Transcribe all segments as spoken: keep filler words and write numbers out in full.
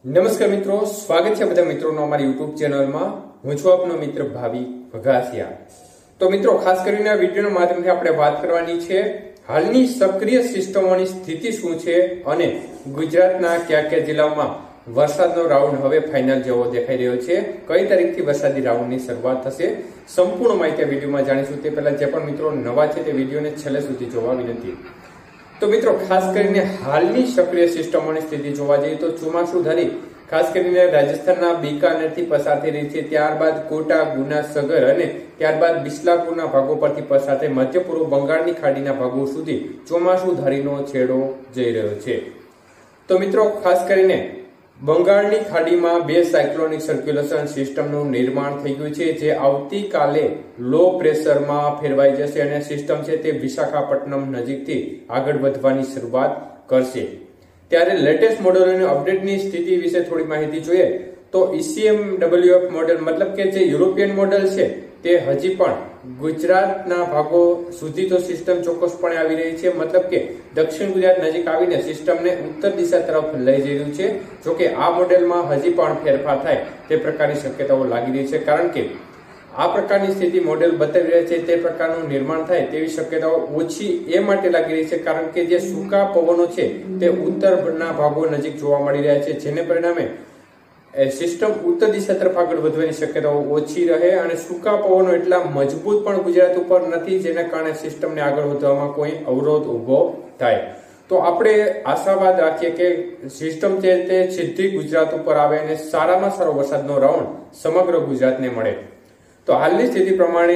નમસ્કાર મિત્રો, સ્વાગત છે બધા મિત્રોનો અમારી યુટ્યુબ ચેનલમાં। હું છું આપનો મિત્ર ભાવિક વઘાસિયા। તો મિત્રો, ખાસ કરીને આ વિડીયોના માધ્યમથી આપણે વાત કરવાની છે હાલની સક્રિય સિસ્ટમોની સ્થિતિ શું છે અને ગુજરાતના કયા કયા જિલ્લાઓમાં વરસાદનો રાઉન્ડ હવે ફાઇનલ જેવો દેખાઈ રહ્યો છે, કઈ તારીખથી વરસાદી રાઉન્ડની શરૂઆત થશે, સંપૂર્ણ માહિતી આ વિડીયોમાં જાણીશું। તે પહેલા જે પણ મિત્રો નવા છે તે વિડીયોને છેલ્લે સુધી જોવા વિનંતી। તો મિત્રો, ખાસ કરીને હાલની સક્રિય સિસ્ટમોની સ્થિતિ જોવા જઈએ તો ચોમાસુ ધારી ખાસ કરીને રાજસ્થાનના બીકાનેરથી પસાર થઈ રહી છે, ત્યારબાદ કોટા, ગુના, સગર અને ત્યારબાદ બિસ્લાપુરના ભાગો પરથી પસાર થઈ મધ્ય પૂર્વ બંગાળની ખાડીના ભાગો સુધી ચોમાસુ ધારીનો છેડો જઈ રહ્યો છે। તો મિત્રો, ખાસ કરીને બંગાળની ખાડીમાં બે સાયક્લોનિક સર્ક્યુલેશન સિસ્ટમનું નિર્માણ થઈ ગયું છે, જે આવતીકાલે લો પ્રેશરમાં ફેરવાઈ જશે અને સિસ્ટમ છે તે વિશાખાપટ્ટનમ નજીકથી આગળ વધવાની શરૂઆત કરશે। ત્યારે લેટેસ્ટ મોડેલોની અપડેટની સ્થિતિ વિશે થોડી માહિતી જોઈએ તો ઈસીએમ ડબલ્યુએફ મોડેલ મતલબ કે જે યુરોપિયન મોડેલ છે તે હજી પણ ગુજરાતના ભાગો સુધી તો સિસ્ટમ ચોક્કસપણે આવી રહી છે, મતલબ કે દક્ષિણ ગુજરાત નજીક આવીને સિસ્ટમને ઉત્તર દિશા તરફ લઈ જઈ રહ્યું છે। જોકે આ મોડેલમાં હજી પણ ફેરફાર થાય તે પ્રકારની શક્યતાઓ લાગી રહી છે, કારણ કે આ પ્રકારની સ્થિતિ મોડેલ બતાવી રહ્યા છે તે પ્રકારનું નિર્માણ થાય તેવી શક્યતાઓ ઓછી એ માટે લાગી રહી છે, કારણ કે જે સૂકા પવનો છે તે ઉત્તરના ભાગો નજીક જોવા મળી રહ્યા છે, જેને પરિણામે સિસ્ટમ ઉત્તર દિશા તરફ આગળ વધવાની શક્યતાઓ ઓછી રહે અને સૂકા પવનો એટલા મજબૂત પણ ગુજરાત ઉપર નથી, જેના કારણે સિસ્ટમને આગળ વધવામાં કોઈ અવરોધ ઉભો થાય। તો આપણે આશાવાદ રાખીએ કે સિસ્ટમ છે તે સીધી ગુજરાત ઉપર આવે અને સારામાં સારો વરસાદનો રાઉન્ડ સમગ્ર ગુજરાતને મળે। તો હાલની સ્થિતિ પ્રમાણે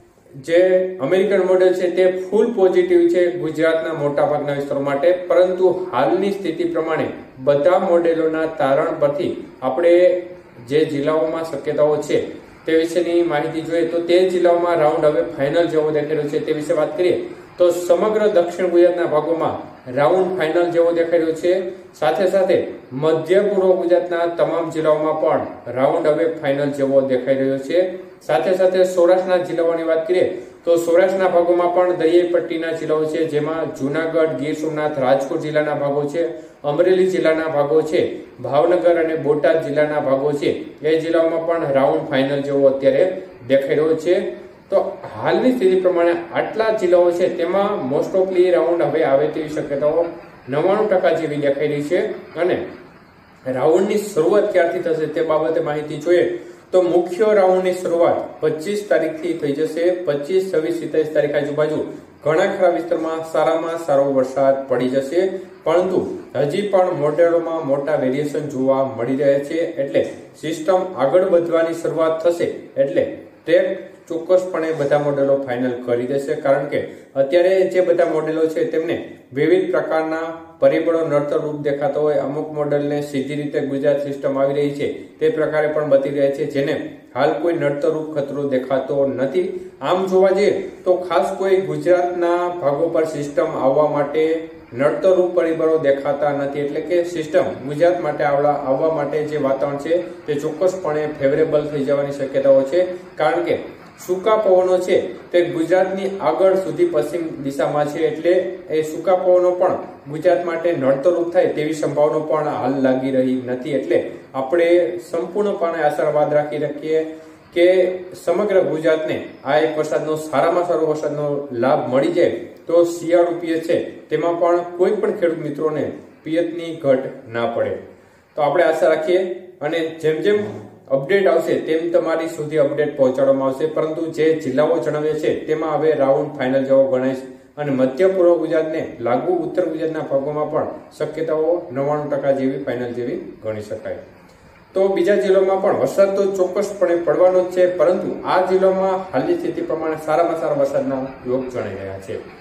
જે અમેરિકન મોડેલ છે તે ફૂલ પોઝિટિવ છે ગુજરાતના મોટાભાગના વિસ્તારો માટે, પરંતુ હાલની સ્થિતિ પ્રમાણે બધા મોડેલોના તારણ પરથી આપણે જે જિલ્લાઓમાં શક્યતાઓ છે તે વિશેની માહિતી જોઈએ તો તે જિલ્લાઓમાં રાઉન્ડ હવે ફાઇનલ જેવો દેખાઈ રહ્યો છે તે વિશે વાત કરીએ તો સમગ્ર દક્ષિણ ગુજરાતના ભાગોમાં રાઉન્ડ ફાઇનલ જેવો દેખાઈ રહ્યો છે, સાથે સાથે મધ્ય પૂર્વ ગુજરાતના તમામ જિલ્લાઓમાં પણ રાઉન્ડ હવે ફાઇનલ જેવો દેખાઈ રહ્યો છે। સાથે સાથે સૌરાષ્ટ્રના જિલ્લાઓની વાત કરીએ તો સૌરાષ્ટ્રના ભાગોમાં પણ દરિયાઈ પટ્ટીના જિલ્લાઓ છે, જેમાં જુનાગઢ, ગીર સોમનાથ, રાજકોટ જિલ્લાના ભાગો છે, અમરેલી જિલ્લાના ભાગો છે, ભાવનગર અને બોટાદ જિલ્લાના ભાગો છે, એ જિલ્લાઓમાં પણ રાઉન્ડ ફાઇનલ જેવો અત્યારે દેખાઈ રહ્યો છે। તો હાલની સ્થિતિ પ્રમાણે આટલા જિલ્લાઓ છે તેમાં મોસ્ટ ઓફલી રાઉન્ડ હવે આવે તેવી શક્યતાઓ નવ્વાણું ટકા જેવી દેખાઈ રહી છે। અને રાઉન્ડની શરૂઆત ક્યારથી થશે તે બાબતે માહિતી જોઈએ તો મુખ્ય રાઉન્ડની શરૂઆત પચીસ તારીખથી થઈ જશે। પચીસ, છવ્વીસ, સત્તાવીસ તારીખ આજુબાજુ ઘણા ખરા વિસ્તારમાં સારામાં સારો વરસાદ પડી જશે, પરંતુ હજી પણ મોડેલોમાં મોટા વેરિએશન જોવા મળી રહ્યા છે, એટલે સિસ્ટમ આગળ વધવાની શરૂઆત થશે એટલે ટ્રેક ચોક્કસપણે બધા મોડેલો ફાઇનલ કરી દેશે, કારણ કે અત્યારે જે બધા મોડેલો છે તેમને વિવિધ પ્રકારના પરિબળો નડતર રૂપ દેખાતા હોય, અમુક મોડેલને સીધી રીતે ગુજરાત સિસ્ટમ આવી રહી છે તે પ્રકારે પણ બતાવી રહ્યા છે, જેને હાલ કોઈ નડતર રૂપ ખતરો દેખાતો નથી। આમ જોવા જઈએ તો ખાસ કોઈ ગુજરાતના ભાગો પર સિસ્ટમ આવવા માટે નડતર રૂપ પરિબળો દેખાતા નથી, એટલે કે સિસ્ટમ ગુજરાત માટે આવવા માટે જે વાતાવરણ છે તે ચોક્કસપણે ફેવરેબલ થઈ જવાની શક્યતાઓ છે, કારણ કે સૂકા પવનો છે તે ગુજરાતની આગળ સુધી પશ્ચિમ દિશામાં છે, એટલે એ સૂકા પવનો પણ ગુજરાત માટે નડતરરૂપ થાય તેવી સંભાવના પણ હાલ લાગી રહી નથી। એટલે આપણે સંપૂર્ણપણે આશાવાદ રાખી રાખીએ કે સમગ્ર ગુજરાતને આ એક વરસાદનો સારામાં સારો વરસાદનો લાભ મળી જાય તો શિયાળુ પિયત છે તેમાં પણ કોઈ પણ ખેડૂત મિત્રોને પિયતની ઘટ ના પડે। તો આપણે આશા રાખીએ અને જેમ જેમ અપડેટ આવશે તેમ તમારી સુધી અપડેટ પહોંચાડવામાં આવશે, પરંતુ જે જિલ્લાઓ જણાવ્યા છે તેમાં હવે રાઉન્ડ ફાઇનલ જેવો ગણાય છે અને મધ્ય પૂર્વ ગુજરાતને લાગુ ઉત્તર ગુજરાતના ભાગોમાં પણ શક્યતાઓ નવ્વાણું ટકા જેવી ફાઇનલ જેવી ગણી શકાય। તો બીજા જિલ્લામાં પણ વરસાદ તો ચોક્કસપણે પડવાનો જ છે, પરંતુ આ જિલ્લામાં હાલની સ્થિતિ પ્રમાણે સારામાં સારા વરસાદના યોગ જણાઈ રહ્યા છે।